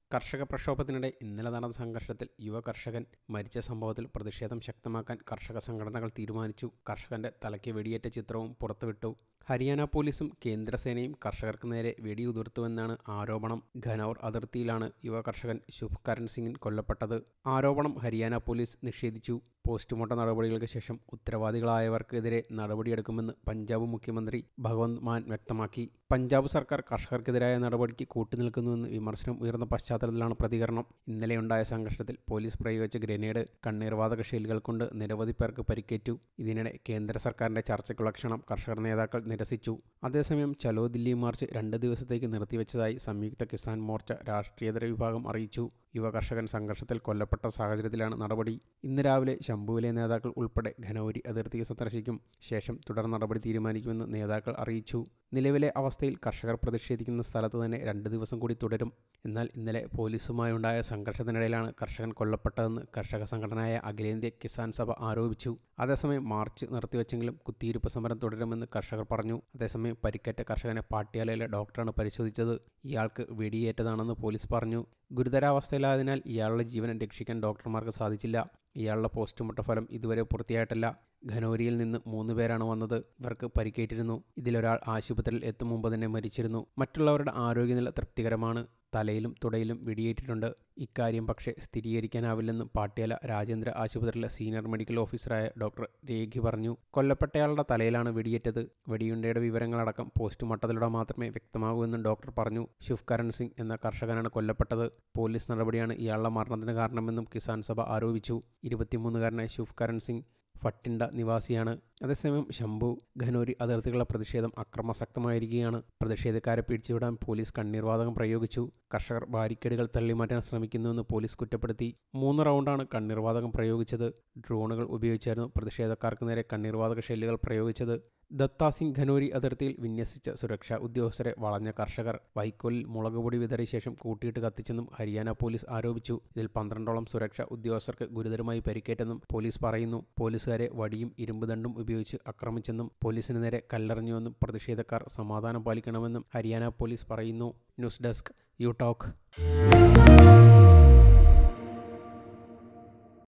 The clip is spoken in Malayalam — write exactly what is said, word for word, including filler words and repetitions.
കർഷക പ്രക്ഷോഭത്തിനിടെ ഇന്നലെ നടന്ന സംഘർഷത്തിൽ യുവ കർഷകൻ മരിച്ച സംഭവത്തിൽ പ്രതിഷേധം ശക്തമാക്കാൻ കർഷക സംഘടനകൾ തീരുമാനിച്ചു. കർഷകന്റെ തലയ്ക്ക് വെടിയേറ്റ ചിത്രവും പുറത്തുവിട്ടു. ഹരിയാന പോലീസും കേന്ദ്രസേനയും കർഷകർക്ക് നേരെ വെടിയുതിർത്തുവെന്നാണ് ആരോപണം. ഖനൗർ അതിർത്തിയിലാണ് യുവ കർഷകൻ ശുഭ്കരൺ സിംഗ് കൊല്ലപ്പെട്ടത്. ആരോപണം ഹരിയാന പോലീസ് നിഷേധിച്ചു. പോസ്റ്റ്മോർട്ടം നടപടികൾക്ക് ശേഷം ഉത്തരവാദികളായവർക്കെതിരെ നടപടിയെടുക്കുമെന്ന് പഞ്ചാബ് മുഖ്യമന്ത്രി ഭഗവന്ത് മാൻ വ്യക്തമാക്കി. പഞ്ചാബ് സർക്കാർ കർഷകർക്കെതിരായ നടപടിക്ക് കൂട്ടുനിൽക്കുന്നുവെന്ന് വിമർശനം ഉയർന്ന പശ്ചാത്തലത്തിലാണ് പ്രതികരണം. ഇന്നലെയുണ്ടായ സംഘർഷത്തിൽ പോലീസ് പ്രയോഗിച്ച ഗ്രനേഡ്, കണ്ണീർവാതക ഷെല്ലുകൾ കൊണ്ട് നിരവധി പേർക്ക് പരിക്കേറ്റു. ഇതിനിടെ കേന്ദ്ര സർക്കാരിന്റെ ചർച്ചയ്ക്കുള്ള ക്ഷണം കർഷകർ നേതാക്കൾ നിരസിച്ചു. അതേസമയം ചലോ ദില്ലി മാർച്ച് രണ്ട് ദിവസത്തേക്ക് നിർത്തിവെച്ചതായി സംയുക്ത കിസാൻ മോർച്ച രാഷ്ട്രീയേതര വിഭാഗം അറിയിച്ചു. യുവ കർഷകൻ സംഘർഷത്തിൽ കൊല്ലപ്പെട്ട സാഹചര്യത്തിലാണ് നടപടി. ഇന്ന് രാവിലെ ശംഭുവിലെ നേതാക്കൾ ഉൾപ്പെടെ ഖനൗരി അതിർത്തി സന്ദർശിക്കും. ശേഷം തുടർ നടപടി തീരുമാനിക്കുമെന്ന് നേതാക്കൾ അറിയിച്ചു. നിലവിലെ അവസ്ഥയിൽ കർഷകർ പ്രതിഷേധിക്കുന്ന സ്ഥലത്ത് തന്നെ രണ്ട് ദിവസം കൂടി തുടരും. എന്നാൽ ഇന്നലെ പോലീസുമായുണ്ടായ സംഘർഷത്തിനിടയിലാണ് കർഷകൻ കൊല്ലപ്പെട്ടതെന്ന് കർഷക സംഘടനയായ അഖിലേന്ത്യാ കിസാൻ സഭ ആരോപിച്ചു. അതേസമയം മാർച്ച് നിർത്തിവെച്ചെങ്കിലും കുത്തിയിരിപ്പ് സമരം തുടരുമെന്ന് കർഷകർ പറഞ്ഞു. അതേസമയം പരിക്കേറ്റ കർഷകനെ പാട്യാലയിലെ ഡോക്ടറാണ് പരിശോധിച്ചത്. ഇയാൾക്ക് വെടിയേറ്റതാണെന്ന് പോലീസ് പറഞ്ഞു. ഗുരുതരാവസ്ഥയിലായതിനാൽ ഇയാളുടെ ജീവൻ രക്ഷിക്കാൻ ഡോക്ടർമാർക്ക് സാധിച്ചില്ല. ഇയാളുടെ പോസ്റ്റ്മോർട്ടം ഫലം ഇതുവരെ പൂർത്തിയായിട്ടില്ല. ഖനൗരിയിൽ നിന്ന് മൂന്ന് പേരാണ് വന്നത്. ഇവർക്ക് പരിക്കേറ്റിരുന്നു. ഇതിലൊരാൾ ആശുപത്രിയിൽ എത്തും മുമ്പ് തന്നെ മരിച്ചിരുന്നു. മറ്റുള്ളവരുടെ ആരോഗ്യനില തൃപ്തികരമാണ്. തലയിലും തുടയിലും വെടിയേറ്റിട്ടുണ്ട്. ഇക്കാര്യം പക്ഷേ സ്ഥിരീകരിക്കാനാവില്ലെന്ന് പാട്യാല രാജേന്ദ്ര ആശുപത്രിയിലെ സീനിയർ മെഡിക്കൽ ഓഫീസറായ ഡോക്ടർ രേഖി പറഞ്ഞു. കൊല്ലപ്പെട്ടയാളുടെ തലയിലാണ് വെടിയേറ്റത്. വെടിയുണ്ടയുടെ വിവരങ്ങളടക്കം പോസ്റ്റ്മോർട്ടത്തിലൂടെ മാത്രമേ വ്യക്തമാകൂ എന്നും ഡോക്ടർ പറഞ്ഞു. ശുഭ്കരൺ സിംഗ് എന്ന കർഷകനാണ് കൊല്ലപ്പെട്ടത്. പോലീസ് നടപടിയാണ് ഇയാളുടെ മരണത്തിന് കാരണമെന്നും കിസാൻ സഭ ആരോപിച്ചു. ഇരുപത്തിമൂന്നുകാരനായ ശുഭ്കരൺ സിംഗ് ഫട്ടിണ്ട നിവാസിയാണ്. അതേസമയം ശംഭു ഖനൗരി അതിർത്തികളുടെ പ്രതിഷേധം അക്രമാസക്തമായിരിക്കുകയാണ്. പ്രതിഷേധക്കാരെ പിടിച്ചുവിടാൻ പോലീസ് കണ്ണീർവാതകം പ്രയോഗിച്ചു. കർഷകർ ബാരിക്കേഡുകൾ തള്ളിമാറ്റാൻ ശ്രമിക്കുന്നുവെന്ന് പോലീസ് കുറ്റപ്പെടുത്തി. മൂന്ന് റൗണ്ടാണ് കണ്ണീർവാതകം പ്രയോഗിച്ചത്. ഡ്രോണുകൾ ഉപയോഗിച്ചായിരുന്നു പ്രതിഷേധക്കാർക്ക് നേരെ കണ്ണീർവാതക ഷെല്ലുകൾ പ്രയോഗിച്ചത്. ദത്താ സിംഗ് ഖനൗരി അതിർത്തിയിൽ വിന്യസിച്ച സുരക്ഷാ ഉദ്യോഗസ്ഥരെ വളഞ്ഞ കർഷകർ വൈക്കോലിൽ മുളകുപൊടി വിതറിയ ശേഷം കൂട്ടിയിട്ട് കത്തിച്ചെന്നും ഹരിയാന പോലീസ് ആരോപിച്ചു. ഇതിൽ പന്ത്രണ്ടോളം സുരക്ഷാ ഉദ്യോഗസ്ഥർക്ക് ഗുരുതരമായി പരിക്കേറ്റെന്നും പോലീസ് പറയുന്നു. പോലീസുകാരെ വടിയും ഇരുമ്പ് ദണ്ടും ഉപയോഗിച്ച് ആക്രമിച്ചെന്നും പോലീസിന് നേരെ കല്ലെറിഞ്ഞുവെന്നും പ്രതിഷേധക്കാർ സമാധാനം പാലിക്കണമെന്നും ഹരിയാന പോലീസ് പറയുന്നു. News desk you talk.